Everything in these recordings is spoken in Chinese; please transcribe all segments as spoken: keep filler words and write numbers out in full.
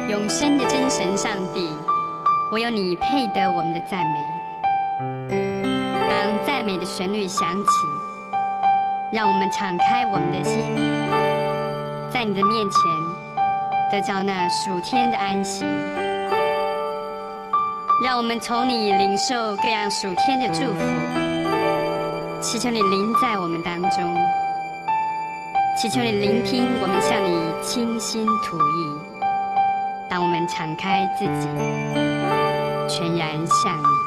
永生的真神上帝，唯有你配得我们的赞美。当赞美的旋律响起，让我们敞开我们的心，在你的面前得着那属天的安息。让我们从你领受各样属天的祝福，祈求你临在我们当中，祈求你聆听我们向你倾心吐意。当我们敞开自己，全然向你。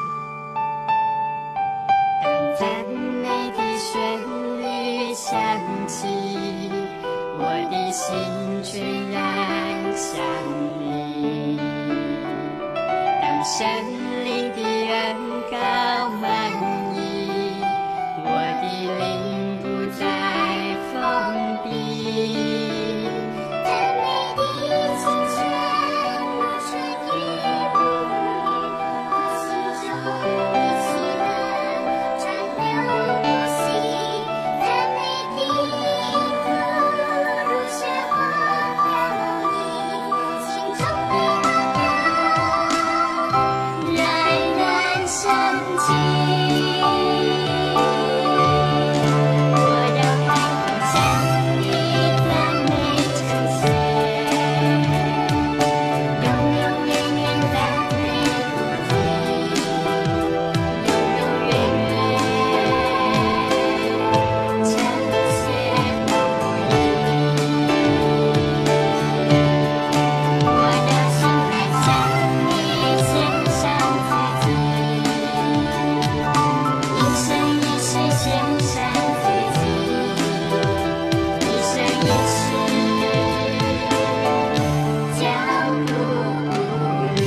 当赞美的旋律响起，我的心全然向你。当神灵的恩膏满溢，我的灵不再封闭。赞美的清泉如水滴入我心中的喜乐川流不息。赞美的福如雪花飘溢，心中的冉冉升起。我要开口向你赞美称谢，永永远远赞美不停，永永远远称谢不已。我要心来向你献上自己，一生一世献上自己，一生一世将不离。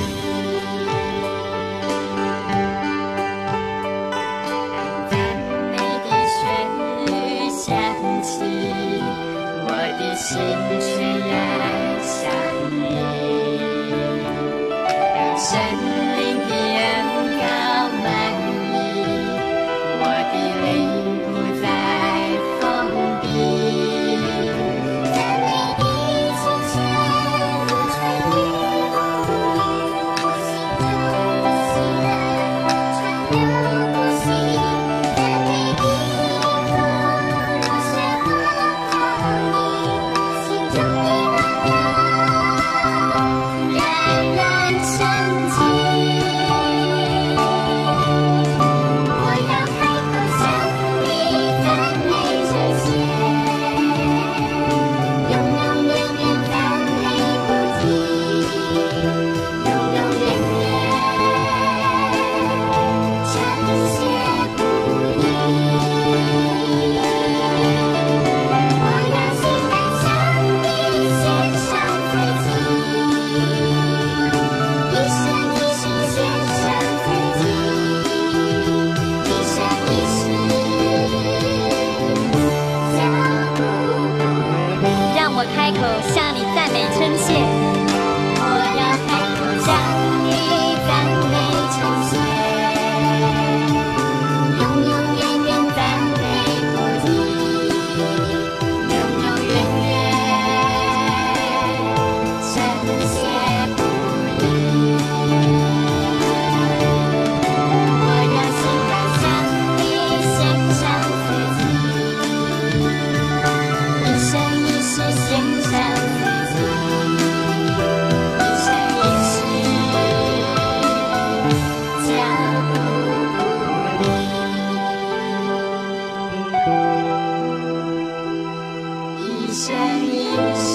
当赞美的旋律响起，我的心全然向你。当神灵的恩膏满溢，我的灵不再封闭。赞美的清泉如春雨不移，我心中的喜乐川流不息。赞美的福如雪花飘溢，心中的冉冉升起。我要开口向你赞美这些，永永远远赞美不停，永永远远称谢不已。我要心来向你献上自己，一生一世献上自己，一生一世将不离。 让我开口向你赞美称谢。 我要开口向你赞美称谢，永永远远赞美不停，永永远远称谢不已。我要心来向你献上自己，一生一世献上自己，一生一世将不离，一生一世。